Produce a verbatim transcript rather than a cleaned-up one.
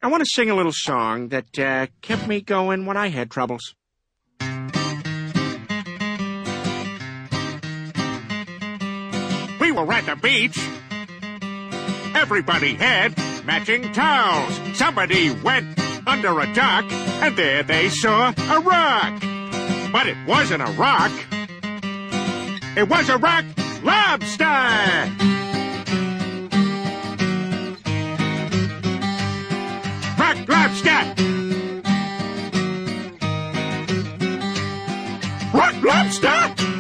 I want to sing a little song that uh, kept me going when I had troubles. We were at the beach. Everybody had matching towels. Somebody went under a dock, and there they saw a rock. But it wasn't a rock. It was a rock lobster. Rock lobster. Rock lobster.